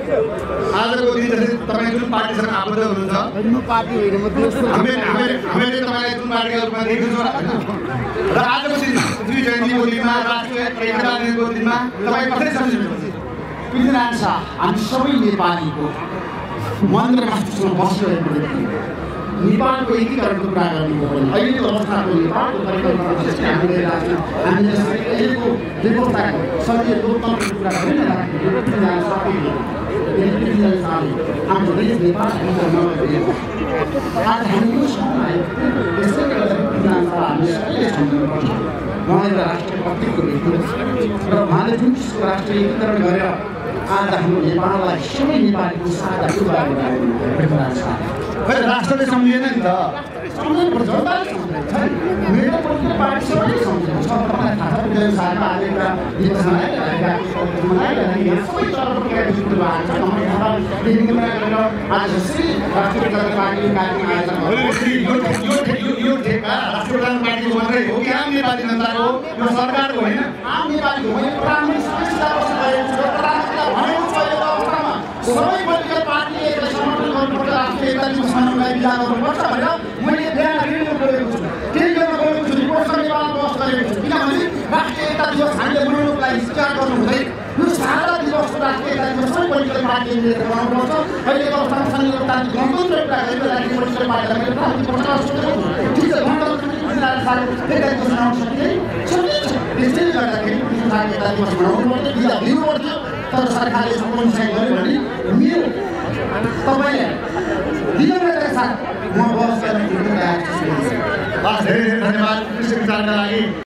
आजको दिन जस्तै तपाईँ जुन पार्टीसँग आबद्ध हुनुहुन्छ हामीले तपाईँलाई जुन पार्टीका रूपमा देखेको छौँ र आजको दिनमा पृथ्वी जयन्तीको दिनमा राष्ट्रिय एकता दिनको दिनमा तपाईँ कसरी सम्झिनुहुन्छ? पृथ्वीनारायण शाह हामी सबै नेपालीको मन र मस्तिष्कमा बसिरहेको व्यक्ति नेपालको एकीकरणको कुरा गर्नु हो भने अहिलेको अवस्थाको नेपालको परिकल्पना जस्तै हामीले अहिलेको व्यवस्थाको सङ्घीय लोकतन्त्रको कुरा गरिरहँदाखेरि पृथ्वीनारायण शाहले हाम्रो देश नेपाल आज हामी यो समयमा यसले गर्दा पृथ्वीनारायण शाह हामी सबैले सम्झनुपर्छ। उहाँ एउटा राष्ट्रिय प्रतीकको व्यक्ति र उहाँले जुन किसिमको राष्ट्रिय एकीकरण गरेर आज हाम्रो नेपाललाई सबै नेपालीको साझा कुरा पृथ्वीनारायण शाह खै राष्ट्रले सम्झिएन नि त। सम्झनुपर्छ मेरो पोलिटिकल पार्टी सबैले सम्झिन्छ। तपाईँलाई थाहा छ पृथ्वीनारायण शाहका आज एउटा दिवस मनाइरहेका सबै तर्फका व्यक्तिहरू आएको छ। देखिको कुरा गरेर आज जसरी राष्ट्रिय पार्टीको कार्यक्रम आयोजना यो ठेक्का राष्ट्रिय पार्टीको मात्रै हो कि आम नेपाली जनताको हो? यो सरकारको होइन, आम नेपालीको होइन। प्रधानमन्त्री समस्या बस्नु भएको छ। प्रधानमन्त्रीलाई भनेको छ यो अवस्थामा सबै पोलिटिकल पार्टीले यसलाई समर्थन गर्नुपर्छ, राष्ट्रिय एकता दिवस मनाउनलाई विचार गर्नुपर्छ भनेर मैले बिहान रेडियो बोलेको छु। त्यही गर्न बोलेको छु, रिपोर्टसँग नेपालमा बहस गरेको छु। किनभने राष्ट्रिय एकता दिवस हामीले मनाउनुको लागि स्वीकार गर्नु हुँदैन। यो सारा दिवसको राष्ट्रिय एकता दिवस सबै पोलिटिकल पार्टीले मिलेर मनाउनुपर्छ। अहिलेको अवस्थामा संघीय लोकतान्त्रिक गणतन्त्रको कुरा गरिरहेको पोलिटिकल पार्टीलाई मैले प्रस्ताव सोधेको छु। ठिक छ, गणतन्त्र एकता दिवस मनाउन सकिँदैन, सकिन्छ। त्यसैले गर्दाखेरि एकता दिवस मनाउनु पर्थ्यो, बिदा दिनु पर्थ्यो। तर सरकारले सम्पूर्ण सहयोग गर्यो भने मेरो तपाईँले दिनका साथ म बहस गर्न तयार छु। धेरै धेरै धन्यवाद विचारका लागि।